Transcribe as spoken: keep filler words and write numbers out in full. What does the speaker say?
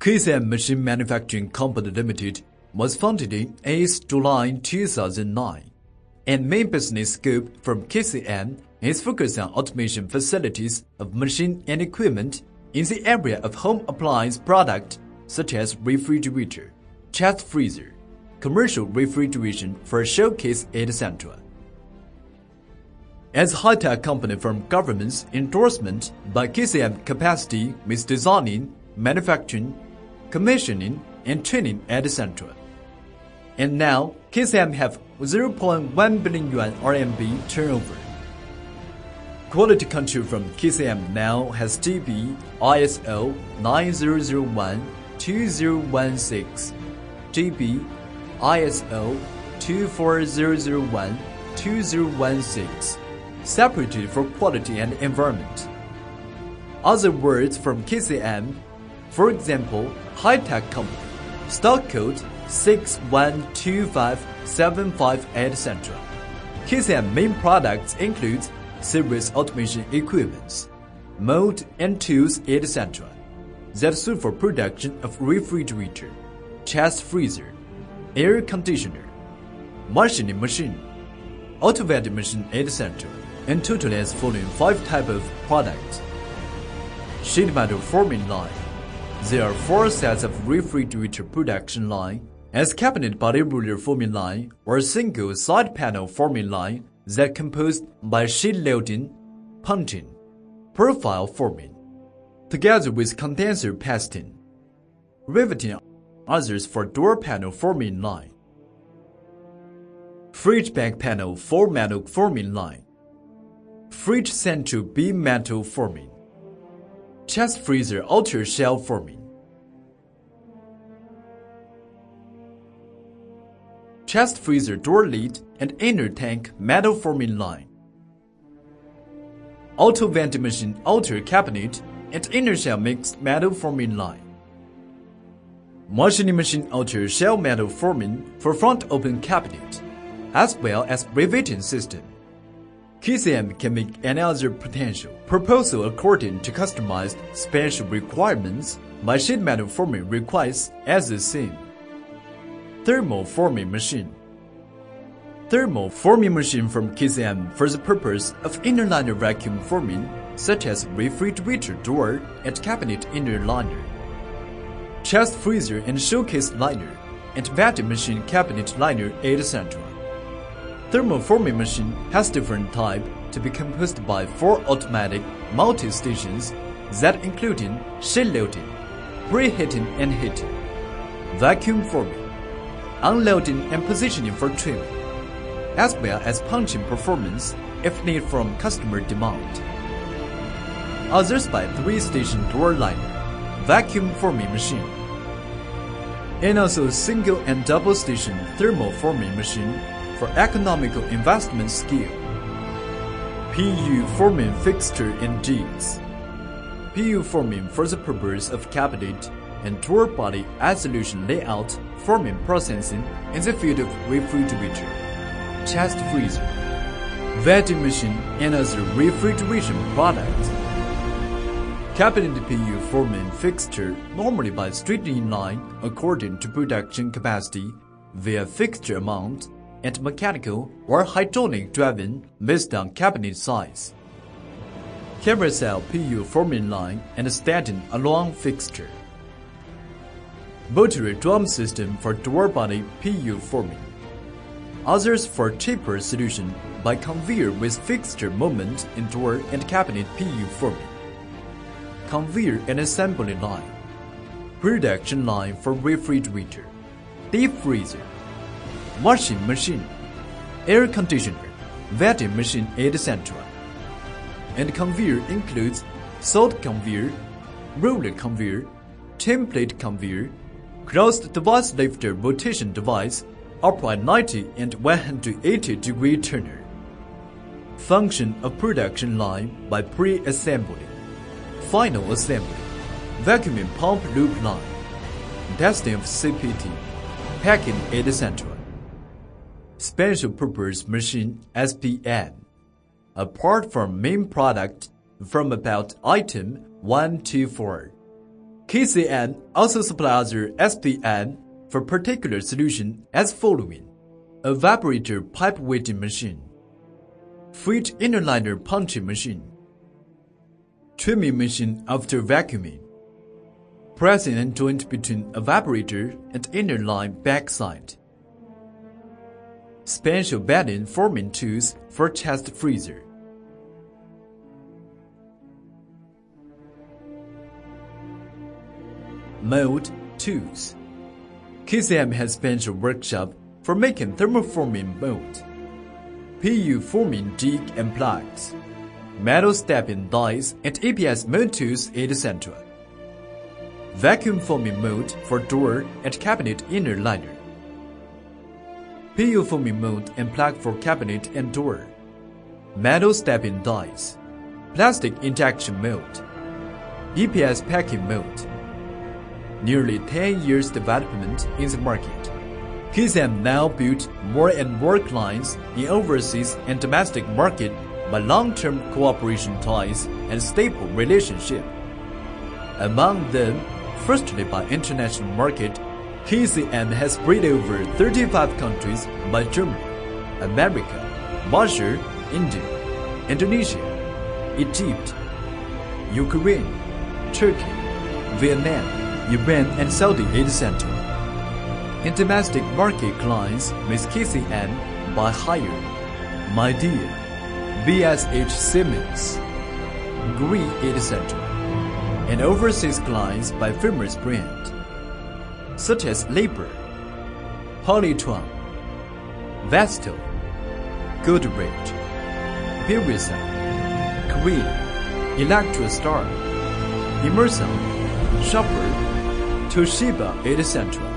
K C M Machine Manufacturing Company Limited was founded in eighth July two thousand nine, and main business scope from K C M is focused on automation facilities of machine and equipment in the area of home appliance product such as refrigerator, chest freezer, commercial refrigeration for showcase, et cetera. As a high-tech company from government's endorsement by K C M capacity with designing, manufacturing, commissioning, and training, et cetera. And now, K C M have zero point one billion yuan R M B turnover. Quality control from K C M now has G B I S O nine zero zero one two zero one six, G B I S O two four zero zero one two zero one six, separated for quality and environment. Other words from K C M, for example, high-tech company, stock code six one two five seven five, et cetera. K C M main products include serious automation equipments, mold and tools, et cetera that suit for production of refrigerator, chest freezer, air conditioner, machining machine, auto vending machine, et cetera, and total has following five types of products. Sheet metal forming line. There are four sets of refrigerator production line, as cabinet body roller forming line or single side panel forming line that composed by sheet loading, punching, profile forming, together with condenser pasting, riveting, others for door panel forming line, fridge back panel floor metal forming line, fridge central beam metal forming, chest freezer outer shell forming, chest freezer door lid and inner tank metal forming line, auto vending machine outer cabinet and inner shell mixed metal forming line, machining machine outer shell metal forming for front open cabinet, as well as riveting system. K C M can make any other potential proposal according to customized special requirements, but sheet metal forming requires as the same. Thermal forming machine. Thermal forming machine from K C M for the purpose of inner liner vacuum forming, such as refrigerator door and cabinet inner liner, chest freezer and showcase liner, and vending machine cabinet liner, et cetera. Thermal forming machine has different type to be composed by four automatic multi-stations that including sheet loading, preheating and heating, vacuum forming, unloading and positioning for trimming, as well as punching performance if need from customer demand. Others by three-station door liner, vacuum forming machine, and also single and double-station thermal forming machine for economical investment scale. P U forming fixture and jigs. P U forming for the purpose of cabinet and door body isolation layout forming processing in the field of refrigerator, chest freezer, vending machine and other refrigeration products. Cabinet P U forming fixture normally by straight in line according to production capacity via fixture amount and mechanical or hydraulic driven based on cabinet size. Carousel P U forming line and standing along fixture. Rotary drum system for door body P U forming. Others for cheaper solution by conveyor with fixture movement in door and cabinet P U forming. Conveyor and assembly line. Production line for refrigerator, deep freezer, washing machine, air conditioner, vending machine, et cetera. And conveyor includes salt conveyor, roller conveyor, template conveyor, crossed device lifter rotation device, upright ninety and one hundred eighty degree turner. Function of production line by pre-assembly, final assembly, vacuuming pump loop line, testing of C P T, packing, et cetera. Special purpose machine S P M. Apart from main product from about item one to four, K C N also supplies other S P N for particular solution as following: evaporator pipe weighting machine, fluid inner liner punching machine, trimming machine after vacuuming, pressing and joint between evaporator and inner line backside, special bedding forming tools for chest freezer. Mold tools. K C M has special workshop for making thermoforming mold, P U forming jig and plugs, metal stepping dies, and A B S mold tools, et cetera. Vacuum forming mold for door and cabinet inner liner, P U forming mold and plug for cabinet and door, metal stepping dies, plastic injection mold, E P S packing mold. Nearly ten years development in the market. K C M now built more and more clients in overseas and domestic market by long-term cooperation ties and stable relationship. Among them, firstly by international market, K C M has spread over thirty-five countries by Germany, America, Russia, India, Indonesia, Egypt, Ukraine, Turkey, Vietnam, Iran and Saudi, et cetera. In domestic market clients with K C M by Haier, Midea, B S H Siemens, Gree, et cetera. And overseas clients by famous brand such as Labor, Polytron, Vestel, Goodrich, Pearson, Korean, Electrostar, Emerson, Shopper, Toshiba, et cetera.